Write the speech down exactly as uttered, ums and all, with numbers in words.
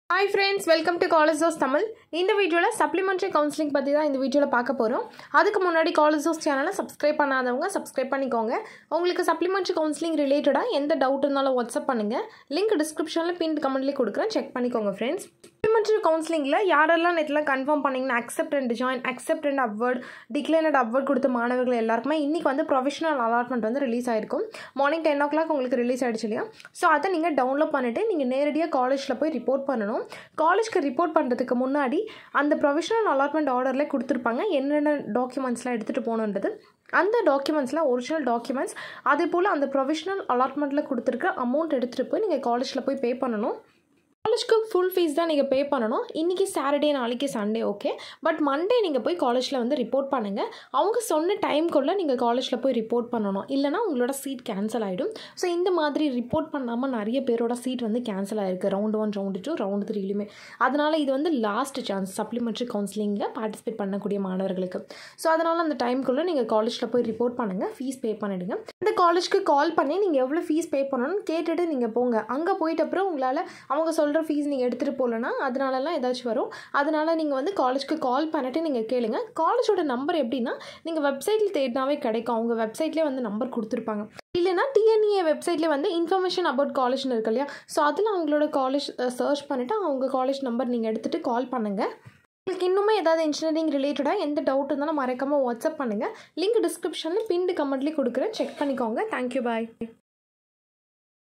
Hi friends, welcome to College House Tamil. இந்த வீடியோல supplementary counselling பத்தி தான் இந்த வீடியோல பார்க்க போறோம். அதுக்கு முன்னாடி College House சேனலை subscribe பண்ணாதவங்க subscribe பண்ணிக்கோங்க. உங்களுக்கு supplementary counselling ரிலேட்டடா எந்த டவுட் இருந்தாலும் WhatsApp பண்ணுங்க. லிங்க் டிஸ்கிரிப்ஷன்ல pinned commentல கொடுக்கிறேன். செக் பண்ணிக்கோங்க friends. Supplementary counselingல யாரெல்லாம் நெட்ல கன்ஃபார்ம் பண்ணீங்கன்னா accept and join, accept and upward, decline and upward கொடுத்த மாணவர்கள் எல்லாருக்குமே இன்னைக்கு வந்து provisional allotment வந்து ரிலீஸ் ஆயிருக்கும். மார்னிங் ten o'clock உங்களுக்கு ரிலீஸ் ஆயிடுச்சு இல்லையா? சோ அதை நீங்க டவுன்லோட் பண்ணிட்டு நீங்க நேரடியா காலேஜ்ல போய் ரிப்போர்ட் பண்ணனும். காலேஜ்க்கு ரிப்போர்ட் பண்றதுக்கு முன்னாடி அந்த provisional allotment orderல கொடுத்திருப்பாங்க என்னென்ன டாக்குமெண்ட்ஸ்லாம் எடுத்துட்டு போணும்ன்றது. அந்த டாக்குமெண்ட்ஸ்லாம் ஒரிஜினல் டாக்குமெண்ட்ஸ் அதே போல அந்த provisional allotmentல கொடுத்திருக்க அமௌண்ட் எடுத்துட்டு போய் நீங்க காலேஜ்ல போய் பே பண்ணனும். காலேஜ்க்கு ஃபுல் ஃபீஸ் தான் நீங்கள் பே பண்ணணும். இன்றைக்கி சாட்டர்டே நாளைக்கு சண்டே ஓகே, பட் மண்டே நீங்கள் போய் காலேஜில் வந்து ரிப்போர்ட் பண்ணுங்கள். அவங்க சொன்ன டைம்குள்ளே நீங்கள் காலேஜில் போய் ரிப்போர்ட் பண்ணணும், இல்லைனா உங்களோட சீட் கேன்சல் ஆகிடும். ஸோ இந்த மாதிரி ரிப்போர்ட் பண்ணாமல் நிறைய பேரோட சீட் வந்து கேன்சல் ஆகிருக்கு round one round two round த்ரீலையுமே. அதனால் இது வந்து லாஸ்ட் சான்ஸ் சப்ளிமெண்ட்ரி கவுன்சிலிங்கில் பார்ட்டிசிபேட் பண்ணக்கூடிய மாணவர்களுக்கு. ஸோ அதனால் அந்த டைம்குள்ளே நீங்கள் காலேஜில் போய் ரிப்போர்ட் பண்ணுங்கள், ஃபீஸ் பே பண்ணிவிடுங்க. இந்த காலேஜ்க்கு கால் பண்ணி நீங்கள் எவ்வளோ ஃபீஸ் பே பண்ணணும்னு கேட்டுட்டு நீங்கள் போங்க. அங்கே போயிட்ட அப்புறம் உங்களால் அவங்க சொல்கிற ஃபீஸ் நீங்கள் எடுத்துகிட்டு போகலன்னா அதனாலலாம் ஏதாச்சும் வரும். அதனால் நீங்கள் வந்து காலேஜ்க்கு கால் பண்ணிட்டு நீங்கள் கேளுங்க. காலேஜோட நம்பர் எப்படின்னா நீங்கள் வெப்சைட்டில் தேடினாவே கிடைக்கும். அவங்க வெப்சைட்லேயே வந்து நம்பர் கொடுத்துருப்பாங்க. இல்லைனா டிஎன்இஏ வெப்சைட்லேயே வந்து இன்ஃபர்மேஷன் அபவுட் காலேஜ்னு இருக்கு இல்லையா, ஸோ அதில் அவங்களோட காலேஜ் சர்ச் பண்ணிவிட்டு அவங்க காலேஜ் நம்பர் நீங்கள் எடுத்துகிட்டு கால் பண்ணுங்கள். உங்களுக்கு இன்னுமே ஏதாவது இன்ஜினியரிங் ரிலேட்டடாக எந்த டவுட் இருந்தாலும் மறக்காமல் வாட்ஸ்அப் பண்ணுங்கள். லிங்க் டிஸ்கிரிப்ஷனில் பின்டு கமெண்ட்லேயே கொடுக்குறேன், செக் பண்ணிக்கோங்க. தேங்க்யூ, பாய்.